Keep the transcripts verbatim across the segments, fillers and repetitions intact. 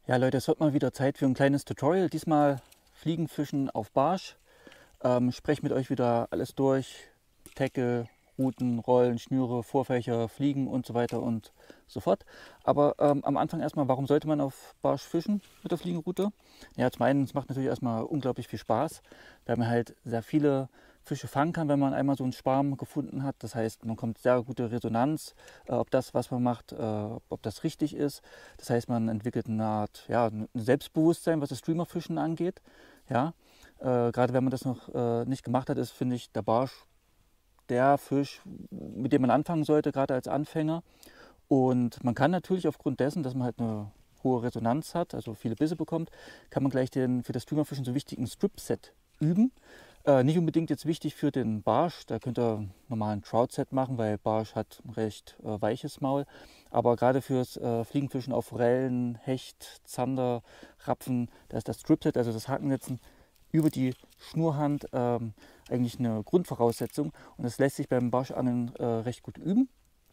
Ja Leute, es wird mal wieder Zeit für ein kleines Tutorial. Diesmal Fliegenfischen auf Barsch. Ähm, ich spreche mit euch wieder alles durch. Tackle, Routen, Rollen, Schnüre, Vorfächer, Fliegen und so weiter und so fort. Aber ähm, am Anfang erstmal, warum sollte man auf Barsch fischen mit der Fliegenroute? Ja, zum einen, es macht natürlich erstmal unglaublich viel Spaß, weil man halt sehr viele Fische fangen kann, wenn man einmal so einen Sparm gefunden hat. Das heißt, man kommt sehr gute Resonanz, äh, ob das, was man macht, äh, ob das richtig ist. Das heißt, man entwickelt eine Art ja, ein Selbstbewusstsein, was das Streamerfischen angeht. Ja, äh, gerade wenn man das noch äh, nicht gemacht hat, ist, finde ich, der Barsch der Fisch, mit dem man anfangen sollte, gerade als Anfänger. Und man kann natürlich aufgrund dessen, dass man halt eine hohe Resonanz hat, also viele Bisse bekommt, kann man gleich den für das Streamerfischen so wichtigen Strip-Set üben. Äh, nicht unbedingt jetzt wichtig für den Barsch, da könnt ihr normal ein Trout-Set machen, weil Barsch hat ein recht äh, weiches Maul. Aber gerade fürs äh, Fliegenfischen auf Forellen, Hecht, Zander, Rapfen, da ist das Strip-Set, also das Hakensetzen über die Schnurhand, ähm, eigentlich eine Grundvoraussetzung. Und das lässt sich beim Barschangeln äh, recht gut üben.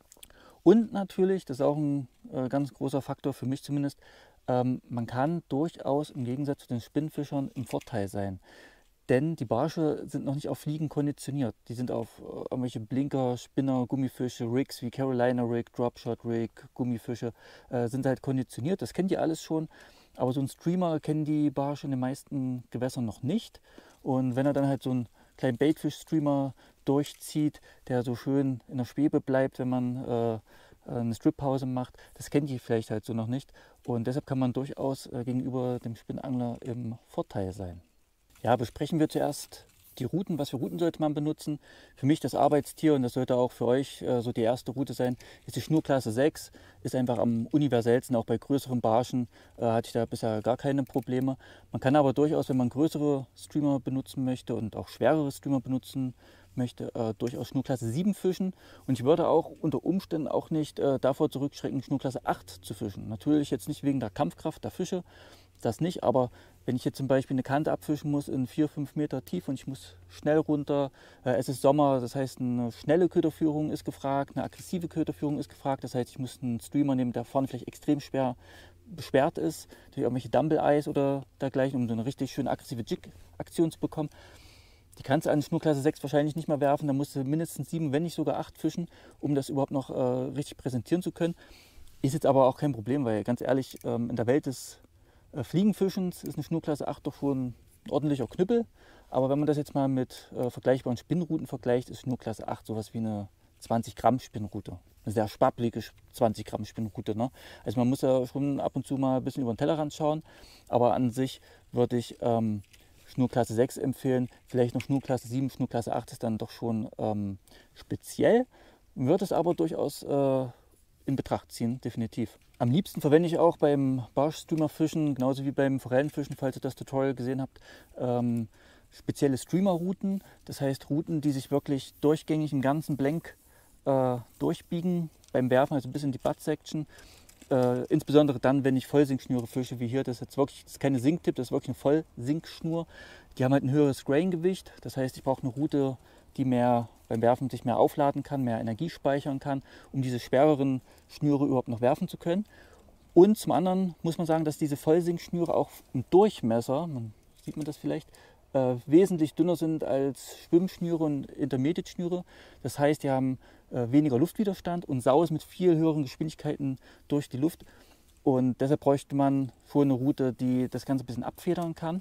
Und natürlich, das ist auch ein äh, ganz großer Faktor für mich zumindest, ähm, man kann durchaus im Gegensatz zu den Spinnfischern im Vorteil sein. Denn die Barsche sind noch nicht auf Fliegen konditioniert. Die sind auf äh, irgendwelche Blinker, Spinner, Gummifische, Rigs wie Carolina Rig, Dropshot Rig, Gummifische äh, sind halt konditioniert. Das kennt ihr alles schon. Aber so ein Streamer kennen die Barsche in den meisten Gewässern noch nicht. Und wenn er dann halt so einen kleinen Baitfish-Streamer durchzieht, der so schön in der Schwebe bleibt, wenn man äh, eine Strippause macht, das kennt die vielleicht halt so noch nicht. Und deshalb kann man durchaus äh, gegenüber dem Spinnangler im Vorteil sein. Ja, besprechen wir zuerst die Routen. Was für Routen sollte man benutzen? Für mich das Arbeitstier, und das sollte auch für euch äh, so die erste Route sein, ist die Schnurklasse sechs. Ist einfach am universellsten, auch bei größeren Barschen äh, hatte ich da bisher gar keine Probleme. Man kann aber durchaus, wenn man größere Streamer benutzen möchte und auch schwerere Streamer benutzen möchte, äh, durchaus Schnurklasse sieben fischen. Und ich würde auch unter Umständen auch nicht äh, davor zurückschrecken, Schnurklasse acht zu fischen. Natürlich jetzt nicht wegen der Kampfkraft der Fische, das nicht, aber wenn ich jetzt zum Beispiel eine Kante abfischen muss in vier, fünf Meter tief und ich muss schnell runter, äh, es ist Sommer, das heißt eine schnelle Köderführung ist gefragt, eine aggressive Köderführung ist gefragt, das heißt ich muss einen Streamer nehmen, der vorne vielleicht extrem schwer besperrt ist, durch irgendwelche Dumble-Eyes oder dergleichen, um so eine richtig schöne aggressive Jig-Aktion zu bekommen. Die kannst du an Schnurklasse sechs wahrscheinlich nicht mehr werfen, da musst du mindestens sieben, wenn nicht sogar acht fischen, um das überhaupt noch äh, richtig präsentieren zu können. Ist jetzt aber auch kein Problem, weil ganz ehrlich, ähm, in der Welt des äh, Fliegenfischens ist eine Schnurklasse acht doch schon ein ordentlicher Knüppel. Aber wenn man das jetzt mal mit äh, vergleichbaren Spinnruten vergleicht, ist Schnurklasse acht sowas wie eine zwanzig Gramm Spinnrute. Eine sehr spappelige zwanzig Gramm Spinnrute. Ne? Also man muss ja schon ab und zu mal ein bisschen über den Tellerrand schauen. Aber an sich würde ich ähm, Schnurklasse sechs empfehlen. Vielleicht noch Schnurklasse sieben, Schnurklasse acht ist dann doch schon ähm, speziell. Wird es aber durchaus äh, in Betracht ziehen, definitiv. Am liebsten verwende ich auch beim Barsch-Streamer-Fischen, genauso wie beim Forellenfischen, falls ihr das Tutorial gesehen habt, ähm, spezielle Streamer-Routen. Das heißt Routen, die sich wirklich durchgängig im ganzen Blank äh, durchbiegen beim Werfen, also bis in die Butt-Section. Äh, insbesondere dann, wenn ich Vollsinkschnüre fische, wie hier. Das ist jetzt wirklich, das ist keine Sinktip, das ist wirklich eine Vollsinkschnur. Die haben halt ein höheres Grain-Gewicht. Das heißt, ich brauche eine Route, die mehr beim Werfen sich mehr aufladen kann, mehr Energie speichern kann, um diese schwereren Schnüre überhaupt noch werfen zu können. Und zum anderen muss man sagen, dass diese Vollsinkschnüre auch im Durchmesser, man sieht man das vielleicht, äh, wesentlich dünner sind als Schwimmschnüre und Intermediate-Schnüre. Das heißt, die haben äh, weniger Luftwiderstand und sausen mit viel höheren Geschwindigkeiten durch die Luft. Und deshalb bräuchte man schon eine Route, die das Ganze ein bisschen abfedern kann.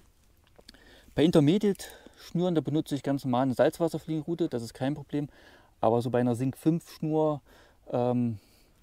Bei Intermediate-Schnüren, da benutze ich ganz normal eine Salzwasserfliegenroute, das ist kein Problem. Aber so bei einer Sink fünf Schnur, ähm,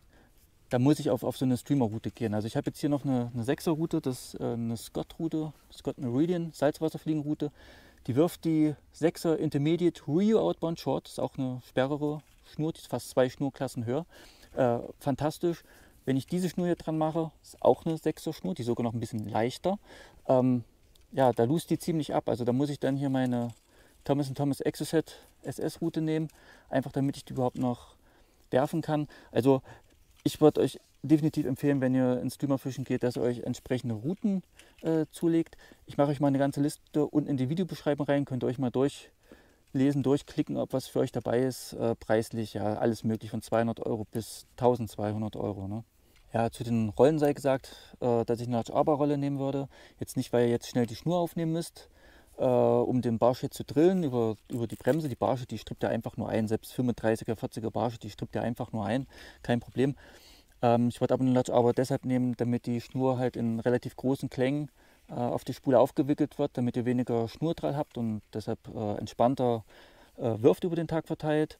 da muss ich auf, auf so eine Streamer-Route gehen. Also ich habe jetzt hier noch eine, eine sechser-Route, das ist äh, eine Scott-Route, Scott Meridian, Salzwasserfliegenroute. Die wirft die sechser Intermediate Rio Outbound Short, das ist auch eine schwerere Schnur, die ist fast zwei Schnurklassen höher. Äh, fantastisch. Wenn ich diese Schnur hier dran mache, ist auch eine sechser Schnur, die ist sogar noch ein bisschen leichter. Ähm, ja, da lust die ziemlich ab. Also da muss ich dann hier meine Thomas and Thomas Exocet S S-Route nehmen, einfach damit ich die überhaupt noch werfen kann. Also ich würde euch definitiv empfehlen, wenn ihr ins Streamerfischen geht, dass ihr euch entsprechende Routen äh, zulegt. Ich mache euch mal eine ganze Liste unten in die Videobeschreibung rein, könnt ihr euch mal durchlesen, durchklicken, ob was für euch dabei ist. Äh, preislich, ja, alles möglich von zweihundert Euro bis eintausendzweihundert Euro. Ne? Ja, zu den Rollen sei gesagt, äh, dass ich eine Large Arbor Rolle nehmen würde. Jetzt nicht, weil ihr jetzt schnell die Schnur aufnehmen müsst, äh, um den Barsch jetzt zu drillen über, über die Bremse. Die Barsche, die strippt ja einfach nur ein. Selbst fünfunddreißiger, vierziger Barsche, die strippt ja einfach nur ein. Kein Problem. Ähm, ich wollte aber eine Large Arbor deshalb nehmen, damit die Schnur halt in relativ großen Klängen äh, auf die Spule aufgewickelt wird, damit ihr weniger Schnurdrall habt und deshalb äh, entspannter äh, wirft über den Tag verteilt.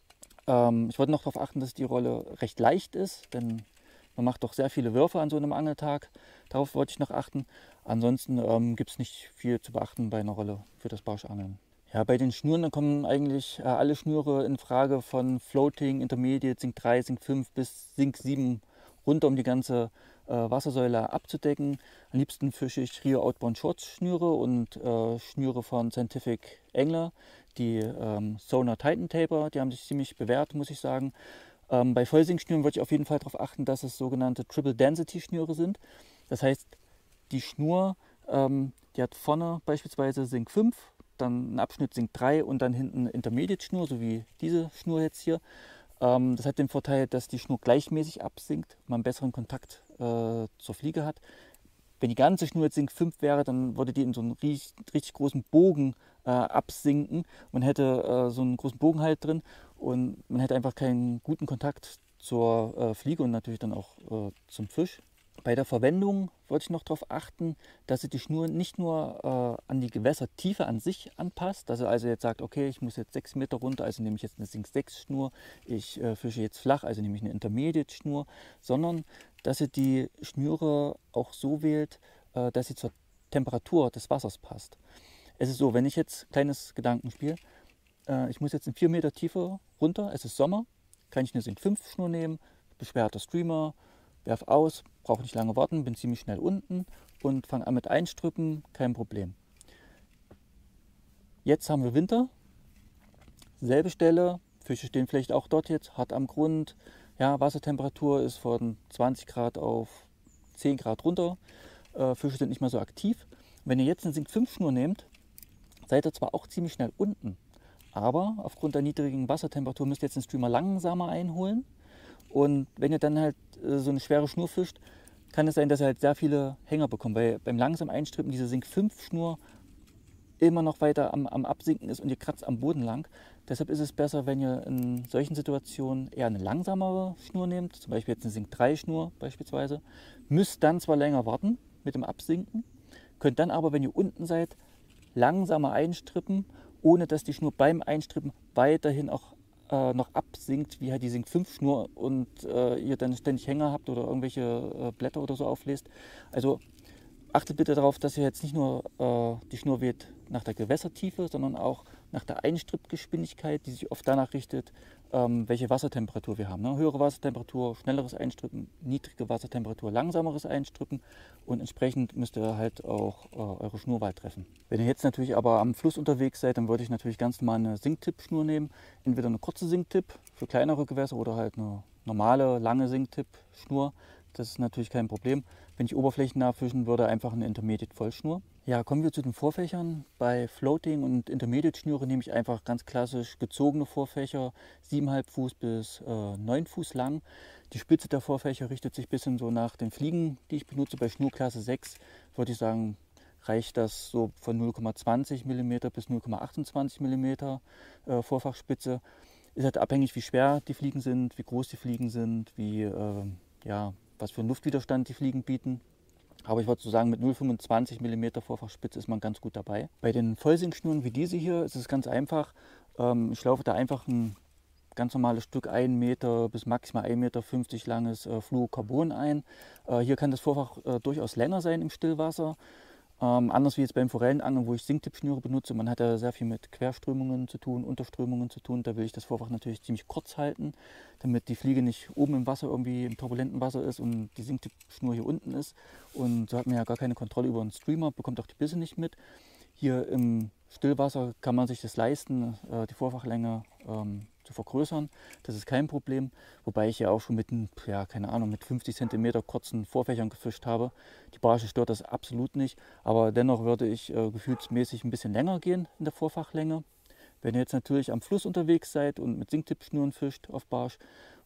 Ähm, ich wollte noch darauf achten, dass die Rolle recht leicht ist, denn man macht doch sehr viele Würfe an so einem Angeltag. Darauf wollte ich noch achten. Ansonsten ähm, gibt es nicht viel zu beachten bei einer Rolle für das Barschangeln. Ja, bei den Schnüren, da kommen eigentlich äh, alle Schnüre in Frage von Floating, Intermediate, Sink drei, Sink fünf bis Sink sieben runter, um die ganze äh, Wassersäule abzudecken. Am liebsten fische ich Rio Outbound Shorts Schnüre und äh, Schnüre von Scientific Angler, die ähm, Sonar Titan Taper, die haben sich ziemlich bewährt, muss ich sagen. Ähm, bei Vollsink-Schnüren würde ich auf jeden Fall darauf achten, dass es sogenannte Triple Density Schnüre sind. Das heißt, die Schnur, ähm, die hat vorne beispielsweise Sink fünf, dann einen Abschnitt Sink drei und dann hinten eine Intermediate Schnur, so wie diese Schnur jetzt hier. Ähm, das hat den Vorteil, dass die Schnur gleichmäßig absinkt, man einen besseren Kontakt äh, zur Fliege hat. Wenn die ganze Schnur jetzt Sink fünf wäre, dann würde die in so einen richtig, richtig großen Bogen äh, absinken. Man hätte äh, so einen großen Bogen halt drin und man hätte einfach keinen guten Kontakt zur äh, Fliege und natürlich dann auch äh, zum Fisch. Bei der Verwendung wollte ich noch darauf achten, dass sie die Schnur nicht nur äh, an die Gewässertiefe an sich anpasst, dass er also jetzt sagt, okay, ich muss jetzt sechs Meter runter, also nehme ich jetzt eine Sink sechs Schnur, ich äh, fische jetzt flach, also nehme ich eine Intermediate Schnur, sondern dass sie die Schnüre auch so wählt, äh, dass sie zur Temperatur des Wassers passt. Es ist so, wenn ich jetzt kleines Gedankenspiel, äh, ich muss jetzt in vier Meter Tiefe runter, es ist Sommer, kann ich eine Sink fünf Schnur nehmen, beschwerter Streamer, werf aus, brauche nicht lange warten, bin ziemlich schnell unten und fange an mit Einstrüppen, kein Problem. Jetzt haben wir Winter, selbe Stelle, Fische stehen vielleicht auch dort jetzt, hart am Grund, ja, Wassertemperatur ist von zwanzig Grad auf zehn Grad runter, äh, Fische sind nicht mehr so aktiv. Wenn ihr jetzt eine Sink fünf Schnur nehmt, seid ihr zwar auch ziemlich schnell unten, aber aufgrund der niedrigen Wassertemperatur müsst ihr jetzt den Streamer langsamer einholen. Und wenn ihr dann halt äh, so eine schwere Schnur fischt, kann es sein, dass ihr halt sehr viele Hänger bekommt, weil beim langsamen Einstrippen diese Sink fünf Schnur immer noch weiter am, am Absinken ist und ihr kratzt am Boden lang. Deshalb ist es besser, wenn ihr in solchen Situationen eher eine langsamere Schnur nehmt, zum Beispiel jetzt eine Sink drei Schnur beispielsweise. Müsst dann zwar länger warten mit dem Absinken, könnt dann aber, wenn ihr unten seid, langsamer einstrippen, ohne dass die Schnur beim Einstrippen weiterhin auch äh, noch absinkt, wie halt die Sink fünf Schnur und äh, ihr dann ständig Hänger habt oder irgendwelche äh, Blätter oder so aufbläst. Also achtet bitte darauf, dass ihr jetzt nicht nur äh, die Schnur wählt nach der Gewässertiefe, sondern auch nach der Einstrippgeschwindigkeit, die sich oft danach richtet, ähm, welche Wassertemperatur wir haben. Ne? Höhere Wassertemperatur, schnelleres Einstrippen, niedrige Wassertemperatur, langsameres Einstrippen und entsprechend müsst ihr halt auch äh, eure Schnurwahl treffen. Wenn ihr jetzt natürlich aber am Fluss unterwegs seid, dann würde ich natürlich ganz normal eine Sink-Tipp-Schnur nehmen. Entweder eine kurze Sink-Tipp für kleinere Gewässer oder halt eine normale, lange Sink-Tipp-Schnur. Das ist natürlich kein Problem. Wenn ich oberflächennah fischen würde, einfach eine Intermediate Vollschnur. Ja, kommen wir zu den Vorfächern. Bei Floating und Intermediate Schnüre nehme ich einfach ganz klassisch gezogene Vorfächer, sieben Komma fünf Fuß bis äh, neun Fuß lang. Die Spitze der Vorfächer richtet sich ein bisschen so nach den Fliegen, die ich benutze. Bei Schnurklasse sechs würde ich sagen, reicht das so von null Komma zwanzig Millimeter bis null Komma achtundzwanzig Millimeter äh, Vorfachspitze. Ist halt abhängig, wie schwer die Fliegen sind, wie groß die Fliegen sind, wie äh, ja, was für einen Luftwiderstand die Fliegen bieten. Aber ich würde so sagen, mit null Komma fünfundzwanzig Millimeter Vorfachspitze ist man ganz gut dabei. Bei den Vollsinkschnuren wie diese hier ist es ganz einfach. Ähm, ich laufe da einfach ein ganz normales Stück ein Meter bis maximal ein Meter fünfzig langes äh, Fluorocarbon ein. Äh, hier kann das Vorfach äh, durchaus länger sein im Stillwasser. Ähm, anders wie jetzt beim Forellenangeln, wo ich Sinktippschnüre benutze. Man hat ja sehr viel mit Querströmungen zu tun, Unterströmungen zu tun. Da will ich das Vorfach natürlich ziemlich kurz halten, damit die Fliege nicht oben im Wasser irgendwie im turbulenten Wasser ist und die Sinktippschnur hier unten ist. Und so hat man ja gar keine Kontrolle über einen Streamer, bekommt auch die Bisse nicht mit. Hier im Stillwasser kann man sich das leisten, äh, die Vorfachlänge ähm, zu vergrößern. Das ist kein Problem, wobei ich ja auch schon mit, ja, keine Ahnung, mit fünfzig Zentimeter kurzen Vorfächern gefischt habe. Die Barsche stört das absolut nicht, aber dennoch würde ich äh, gefühlsmäßig ein bisschen länger gehen in der Vorfachlänge. Wenn ihr jetzt natürlich am Fluss unterwegs seid und mit Sinktippschnuren fischt auf Barsch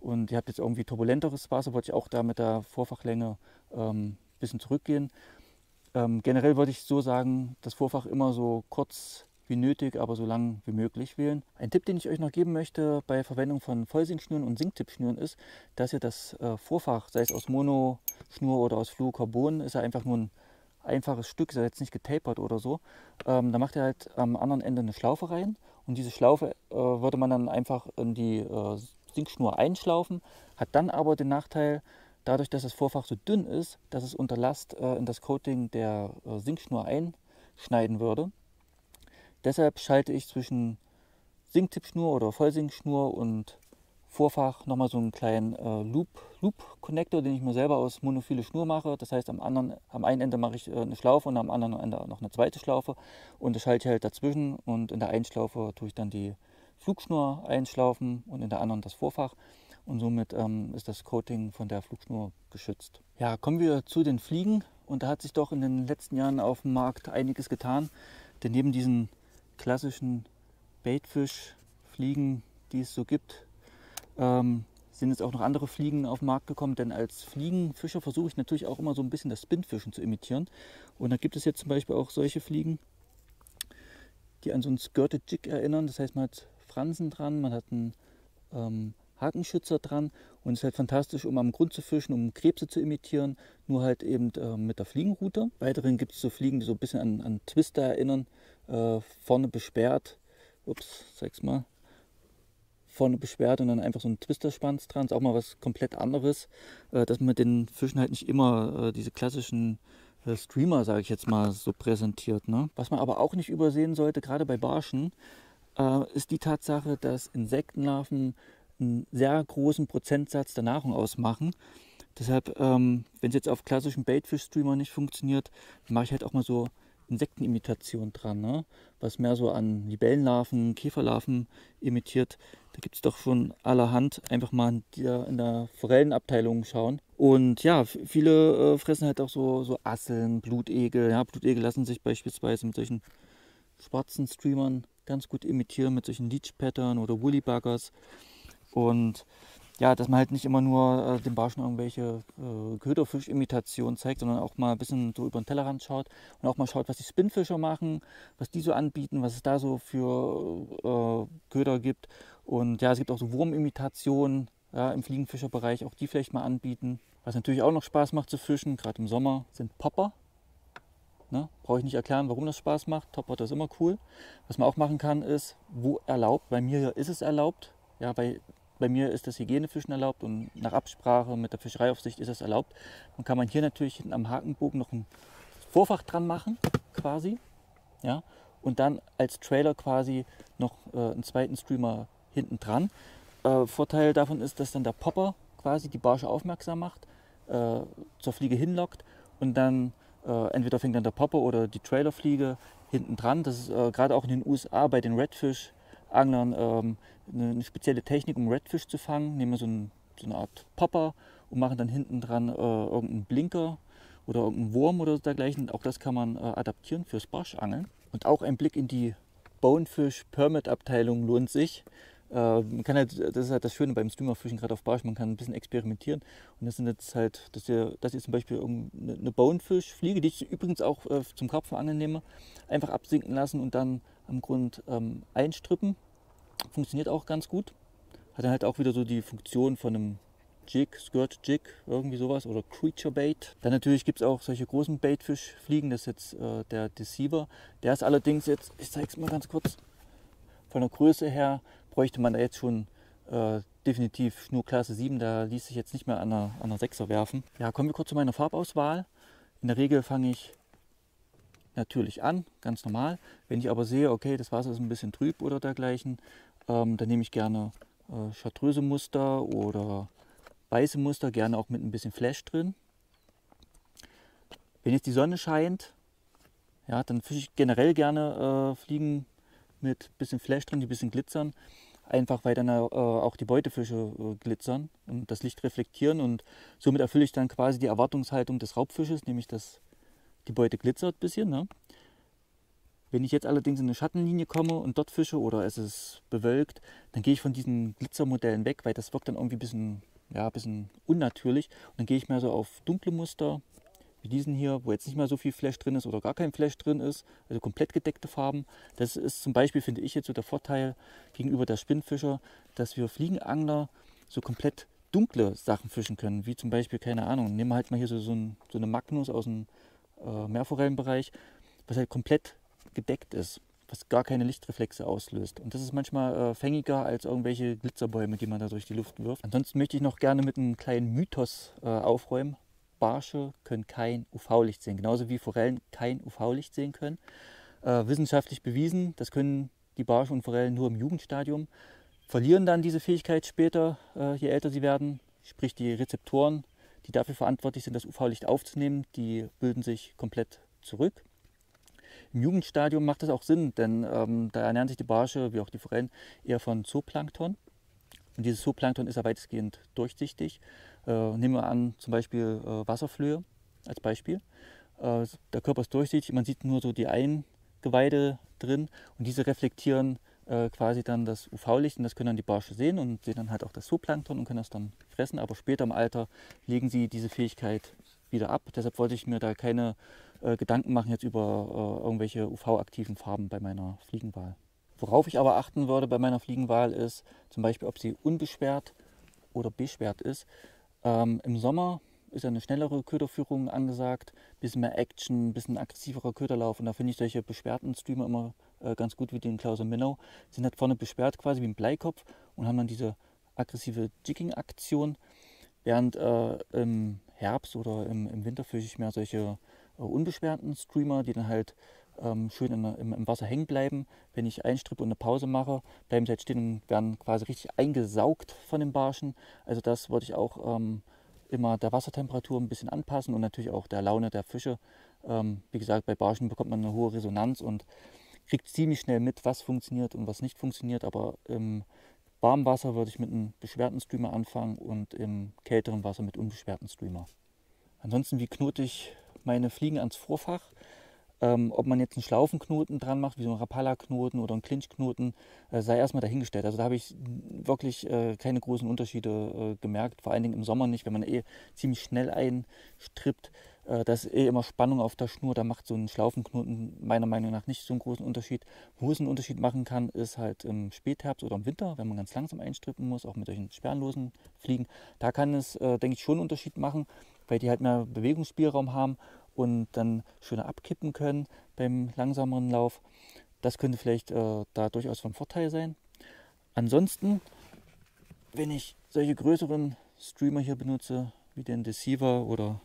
und ihr habt jetzt irgendwie turbulenteres Wasser, wollte ich auch da mit der Vorfachlänge ähm, ein bisschen zurückgehen. Ähm, generell würde ich so sagen, das Vorfach immer so kurz wie nötig, aber so lang wie möglich wählen. Ein Tipp, den ich euch noch geben möchte bei Verwendung von Vollsinkschnüren und Sinktippschnüren ist, dass ihr das äh, Vorfach, sei es aus Monoschnur oder aus Fluorocarbon, ist ja einfach nur ein einfaches Stück, ist ja jetzt nicht getapert oder so. Ähm, da macht ihr halt am anderen Ende eine Schlaufe rein und diese Schlaufe äh, würde man dann einfach in die äh, Sinkschnur einschlaufen, hat dann aber den Nachteil, dadurch, dass das Vorfach so dünn ist, dass es unter Last äh, in das Coating der äh, Sinkschnur einschneiden würde. Deshalb schalte ich zwischen Sinktippschnur oder Vollsinkschnur und Vorfach nochmal so einen kleinen äh, Loop, Loop Connector, den ich mir selber aus monophile Schnur mache. Das heißt, am, anderen, am einen Ende mache ich äh, eine Schlaufe und am anderen Ende noch eine zweite Schlaufe. Und das schalte ich halt dazwischen und in der einen Schlaufe tue ich dann die Flugschnur einschlaufen und in der anderen das Vorfach. Und somit ähm, ist das Coating von der Flugschnur geschützt. Ja, kommen wir zu den Fliegen. Und da hat sich doch in den letzten Jahren auf dem Markt einiges getan. Denn neben diesen klassischen Baitfisch-Fliegen, die es so gibt, ähm, sind jetzt auch noch andere Fliegen auf den Markt gekommen. Denn als Fliegenfischer versuche ich natürlich auch immer so ein bisschen das Spinnfischen zu imitieren. Und da gibt es jetzt zum Beispiel auch solche Fliegen, die an so einen Skirted Jig erinnern. Das heißt, man hat Fransen dran, man hat einen ähm, Hakenschützer dran und es ist halt fantastisch, um am Grund zu fischen, um Krebse zu imitieren, nur halt eben äh, mit der Fliegenrute. Weiterhin gibt es so Fliegen, die so ein bisschen an, an Twister erinnern, äh, vorne besperrt, ups, zeig's mal, vorne besperrt und dann einfach so ein Twisterschwanz dran, ist auch mal was komplett anderes, äh, dass man mit den Fischen halt nicht immer äh, diese klassischen äh, Streamer, sage ich jetzt mal, so präsentiert. Ne? Was man aber auch nicht übersehen sollte, gerade bei Barschen, äh, ist die Tatsache, dass Insektenlarven einen sehr großen Prozentsatz der Nahrung ausmachen. Deshalb, ähm, wenn es jetzt auf klassischen Baitfish-Streamer nicht funktioniert, mache ich halt auch mal so Insektenimitation dran, ne? Was mehr so an Libellenlarven, Käferlarven imitiert. Da gibt es doch schon allerhand. Einfach mal in der, in der Forellenabteilung schauen. Und ja, viele äh, fressen halt auch so, so Asseln, Blutegel. Ja, Blutegel lassen sich beispielsweise mit solchen schwarzen Streamern ganz gut imitieren, mit solchen Leech-Pattern oder Woollybuggers. Und ja, dass man halt nicht immer nur äh, dem Barschen irgendwelche äh, Köderfisch-Imitationen zeigt, sondern auch mal ein bisschen so über den Tellerrand schaut und auch mal schaut, was die Spinnfischer machen, was die so anbieten, was es da so für äh, Köder gibt. Und ja, es gibt auch so Wurmimitationen, ja, im Fliegenfischerbereich, auch die vielleicht mal anbieten. Was natürlich auch noch Spaß macht zu fischen, gerade im Sommer, sind Popper. Ne? Brauche ich nicht erklären, warum das Spaß macht. Topper ist immer cool. Was man auch machen kann, ist, wo erlaubt. Bei mir ist es erlaubt. Ja, bei Bei mir ist das Hygienefischen erlaubt und nach Absprache mit der Fischereiaufsicht ist es erlaubt. Dann kann man hier natürlich am Hakenbogen noch ein Vorfach dran machen, quasi. Ja, und dann als Trailer quasi noch äh, einen zweiten Streamer hinten dran. Äh, Vorteil davon ist, dass dann der Popper quasi die Barsche aufmerksam macht, äh, zur Fliege hinlockt und dann äh, entweder fängt dann der Popper oder die Trailerfliege hinten dran. Das ist äh, gerade auch in den U S A bei den Redfish Anglern ähm, eine, eine spezielle Technik, um Redfish zu fangen. Nehmen wir so, ein, so eine Art Popper und machen dann hinten dran äh, irgendeinen Blinker oder irgendeinen Wurm oder dergleichen. Auch das kann man äh, adaptieren fürs Barschangeln. Und auch ein Blick in die Bonefish Permit Abteilung lohnt sich. Äh, man kann halt, das ist halt das Schöne beim Streamerfischen, gerade auf Barsch, man kann ein bisschen experimentieren. Und das sind jetzt halt, dass ihr, dass ihr zum Beispiel eine Bonefish-Fliege, die ich übrigens auch äh, zum Karpfenangeln nehme, einfach absinken lassen und dann am Grund ähm, einstrippen. Funktioniert auch ganz gut. Hat dann halt auch wieder so die Funktion von einem Jig, Skirt Jig, irgendwie sowas oder Creature Bait. Dann natürlich gibt es auch solche großen Baitfisch-Fliegen, das ist jetzt äh, der Deceiver. Der ist allerdings jetzt, ich zeige es mal ganz kurz, von der Größe her bräuchte man da jetzt schon äh, definitiv Schnurklasse sieben, da ließ sich jetzt nicht mehr an einer, an einer sechser werfen. Ja, kommen wir kurz zu meiner Farbauswahl. In der Regel fange ich natürlich an, ganz normal. Wenn ich aber sehe, okay, das Wasser ist ein bisschen trüb oder dergleichen, ähm, dann nehme ich gerne äh, Chartreuse-Muster oder weiße Muster, gerne auch mit ein bisschen Flash drin. Wenn jetzt die Sonne scheint, ja, dann fische ich generell gerne äh, Fliegen mit ein bisschen Flash drin, die ein bisschen glitzern. Einfach weil dann äh, auch die Beutefische äh, glitzern und das Licht reflektieren. Und somit erfülle ich dann quasi die Erwartungshaltung des Raubfisches, nämlich dass die Beute glitzert ein bisschen. Ne? Wenn ich jetzt allerdings in eine Schattenlinie komme und dort fische oder es ist bewölkt, dann gehe ich von diesen Glitzermodellen weg, weil das wirkt dann irgendwie ein bisschen, ja, ein bisschen unnatürlich. Und dann gehe ich mehr so auf dunkle Muster, wie diesen hier, wo jetzt nicht mehr so viel Flash drin ist oder gar kein Flash drin ist, also komplett gedeckte Farben. Das ist zum Beispiel, finde ich jetzt so der Vorteil gegenüber der Spinnfischer, dass wir Fliegenangler so komplett dunkle Sachen fischen können, wie zum Beispiel, keine Ahnung, nehmen wir halt mal hier so, so, ein, so eine Magnus aus dem äh, Meerforellenbereich, was halt komplett gedeckt ist, was gar keine Lichtreflexe auslöst. Und das ist manchmal äh, fängiger als irgendwelche Glitzerbäume, die man da durch die Luft wirft. Ansonsten möchte ich noch gerne mit einem kleinen Mythos äh, aufräumen. Barsche können kein U V-Licht sehen, genauso wie Forellen kein U V-Licht sehen können. Äh, wissenschaftlich bewiesen, das können die Barsche und Forellen nur im Jugendstadium, verlieren dann diese Fähigkeit später, äh, je älter sie werden, sprich die Rezeptoren, die dafür verantwortlich sind, das U V-Licht aufzunehmen, die bilden sich komplett zurück. Im Jugendstadium macht das auch Sinn, denn ähm, da ernähren sich die Barsche, wie auch die Forellen, eher von Zooplankton. Und dieses Zooplankton ist ja weitestgehend durchsichtig. Äh, nehmen wir an, zum Beispiel äh, Wasserflöhe als Beispiel. Äh, der Körper ist durchsichtig, man sieht nur so die Eingeweide drin und diese reflektieren äh, quasi dann das U V-Licht und das können dann die Barsche sehen und sehen dann halt auch das Zooplankton und können das dann fressen. Aber später im Alter legen sie diese Fähigkeit wieder ab. Deshalb wollte ich mir da keine äh, Gedanken machen jetzt über äh, irgendwelche U V-aktiven Farben bei meiner Fliegenwal. Worauf ich aber achten würde bei meiner Fliegenwal ist zum Beispiel, ob sie unbeschwert oder beschwert ist. Ähm, Im Sommer ist ja eine schnellere Köderführung angesagt, ein bisschen mehr Action, ein bisschen aggressiverer Köderlauf und da finde ich solche beschwerten Streamer immer äh, ganz gut wie den Klauser Minnow. Die sind halt vorne beschwert quasi wie ein Bleikopf und haben dann diese aggressive Jigging-Aktion, während äh, im Herbst oder im, im Winter fische ich mehr solche äh, unbeschwerten Streamer, die dann halt ähm, schön in, im, im Wasser hängen bleiben. Wenn ich einstrippe und eine Pause mache, bleiben sie halt stehen und werden quasi richtig eingesaugt von den Barschen. Also das wollte ich auch ähm, immer der Wassertemperatur ein bisschen anpassen und natürlich auch der Laune der Fische. Ähm, wie gesagt, bei Barschen bekommt man eine hohe Resonanz und kriegt ziemlich schnell mit, was funktioniert und was nicht funktioniert. Aber im warmen Wasser würde ich mit einem beschwerten Streamer anfangen und im kälteren Wasser mit unbeschwerten Streamer. Ansonsten, wie knote ich meine Fliegen ans Vorfach? Ähm, ob man jetzt einen Schlaufenknoten dran macht, wie so ein Rapala-Knoten oder einen Clinch-Knoten, äh, sei erstmal dahingestellt. Also da habe ich wirklich äh, keine großen Unterschiede äh, gemerkt, vor allen Dingen im Sommer nicht, wenn man eh ziemlich schnell einstrippt. Äh, da ist eh immer Spannung auf der Schnur, da macht so ein Schlaufenknoten meiner Meinung nach nicht so einen großen Unterschied. Wo es einen Unterschied machen kann, ist halt im Spätherbst oder im Winter, wenn man ganz langsam einstrippen muss, auch mit solchen sperrenlosen Fliegen. Da kann es, äh, denke ich, schon einen Unterschied machen, weil die halt mehr Bewegungsspielraum haben und dann schöner abkippen können beim langsameren Lauf. Das könnte vielleicht äh, da durchaus von Vorteil sein. Ansonsten, wenn ich solche größeren Streamer hier benutze, wie den Deceiver oder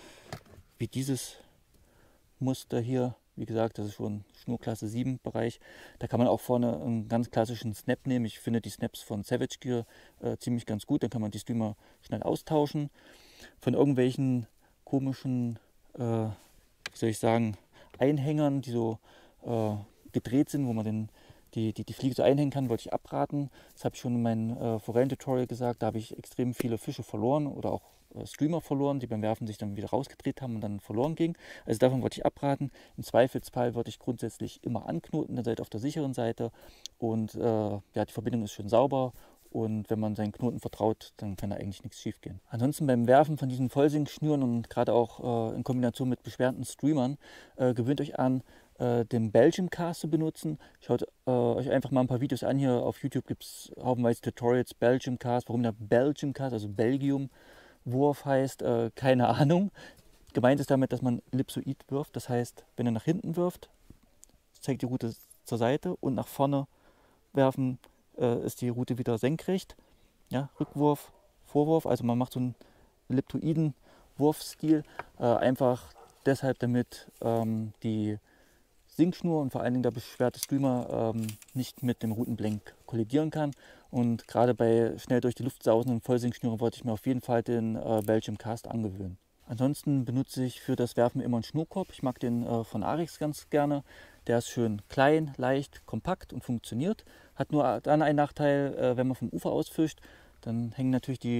wie dieses Muster hier, wie gesagt, das ist schon Schnurklasse sieben Bereich, da kann man auch vorne einen ganz klassischen Snap nehmen. Ich finde die Snaps von Savage Gear äh, ziemlich ganz gut, dann kann man die Streamer schnell austauschen. Von irgendwelchen komischen äh, wie soll ich sagen, Einhängern, die so äh, gedreht sind, wo man den, die, die, die Fliege so einhängen kann, wollte ich abraten. Das habe ich schon in meinem äh, Forellentutorial gesagt. Da habe ich extrem viele Fische verloren oder auch äh, Streamer verloren, die beim Werfen sich dann wieder rausgedreht haben und dann verloren gingen. Also davon wollte ich abraten. Im Zweifelsfall würde ich grundsätzlich immer anknoten, dann seid ihr auf der sicheren Seite und äh, ja, die Verbindung ist schön sauber. Und wenn man seinen Knoten vertraut, dann kann da eigentlich nichts schief gehen. Ansonsten beim Werfen von diesen Vollsink-Schnüren und gerade auch äh, in Kombination mit beschwerten Streamern, äh, gewöhnt euch an, äh, den Belgium Cast zu benutzen. Schaut äh, euch einfach mal ein paar Videos an. Hier auf YouTube gibt es haufenweise Tutorials, Belgium Cast. Warum der Belgium Cast, also Belgium-Wurf heißt, äh, keine Ahnung. Gemeint ist damit, dass man Ellipsoid wirft. Das heißt, wenn ihr nach hinten wirft, zeigt die Route zur Seite und nach vorne werfen, ist die Route wieder senkrecht. Ja, Rückwurf, Vorwurf, also man macht so einen elliptoiden Wurfstil, äh, einfach deshalb, damit ähm, die Sinkschnur und vor allen Dingen der beschwerte Streamer ähm, nicht mit dem Routenblenk kollidieren kann. Und gerade bei schnell durch die Luft sausenden Vollsinkschnüren wollte ich mir auf jeden Fall den äh, Belgium Cast angewöhnen. Ansonsten benutze ich für das Werfen immer einen Schnurkorb. Ich mag den äh, von Arix ganz gerne. Der ist schön klein, leicht, kompakt und funktioniert. Hat nur dann einen Nachteil, äh, wenn man vom Ufer aus fischt, dann hängen natürlich die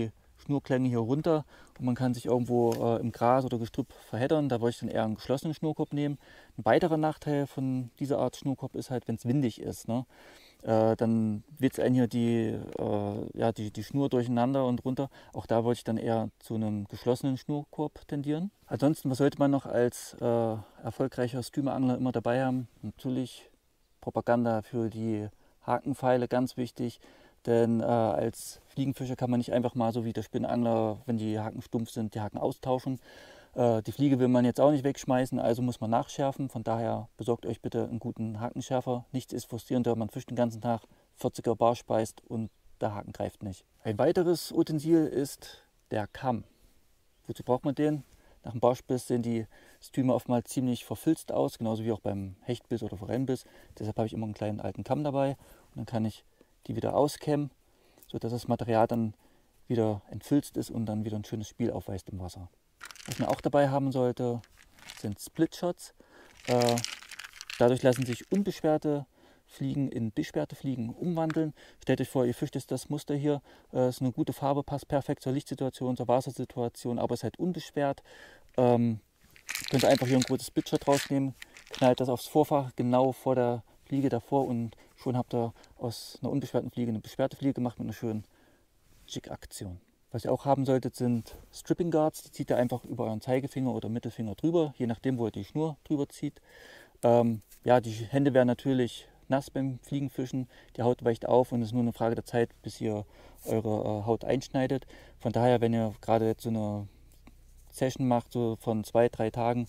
Schnurklänge hier runter und man kann sich irgendwo äh, im Gras oder Gestrüpp verheddern. Da wollte ich dann eher einen geschlossenen Schnurkorb nehmen. Ein weiterer Nachteil von dieser Art Schnurkorb ist halt, wenn es windig ist, ne? Äh, dann weht einen hier die, äh, ja, die, die Schnur durcheinander und runter. Auch da wollte ich dann eher zu einem geschlossenen Schnurkorb tendieren. Ansonsten, was sollte man noch als äh, erfolgreicher Streamerangler immer dabei haben? Natürlich Propaganda für die Hakenpfeile, ganz wichtig. Denn äh, als Fliegenfischer kann man nicht einfach mal so wie der Spinnangler, wenn die Haken stumpf sind, die Haken austauschen. Äh, die Fliege will man jetzt auch nicht wegschmeißen, also muss man nachschärfen. Von daher besorgt euch bitte einen guten Hakenschärfer. Nichts ist frustrierender, man fischt den ganzen Tag, vierziger Barsch beißt und der Haken greift nicht. Ein weiteres Utensil ist der Kamm. Wozu braucht man den? Nach dem Barschbiss sehen die Streamer oftmals ziemlich verfilzt aus, genauso wie auch beim Hechtbiss oder Forellenbiss. Deshalb habe ich immer einen kleinen alten Kamm dabei und dann kann ich die wieder auskämmen, sodass das Material dann wieder entfilzt ist und dann wieder ein schönes Spiel aufweist im Wasser. Was man auch dabei haben sollte, sind Splitshots. Äh, dadurch lassen sich unbeschwerte Fliegen in beschwerte Fliegen umwandeln. Stellt euch vor, ihr fischt jetzt das Muster hier. Äh, ist eine gute Farbe, passt perfekt zur Lichtsituation, zur Wassersituation, aber ist halt unbeschwert. Ähm, könnt ihr einfach hier ein großes Splitshot rausnehmen, knallt das aufs Vorfach genau vor der Fliege davor und schon habt ihr aus einer unbeschwerten Fliege eine beschwerte Fliege gemacht mit einer schönen Jig-Aktion. Was ihr auch haben solltet, sind Stripping Guards. Die zieht ihr einfach über euren Zeigefinger oder Mittelfinger drüber, je nachdem, wo ihr die Schnur drüber zieht. Ähm, ja, die Hände werden natürlich nass beim Fliegenfischen, die Haut weicht auf und es ist nur eine Frage der Zeit, bis ihr eure äh, Haut einschneidet. Von daher, wenn ihr gerade jetzt so eine Session macht, so von zwei, drei Tagen,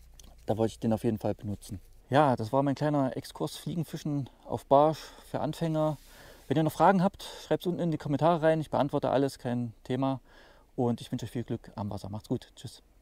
da wollte ich den auf jeden Fall benutzen. Ja, das war mein kleiner Exkurs Fliegenfischen auf Barsch für Anfänger. Wenn ihr noch Fragen habt, schreibt es unten in die Kommentare rein. Ich beantworte alles, kein Thema. Und ich wünsche euch viel Glück am Wasser. Macht's gut. Tschüss.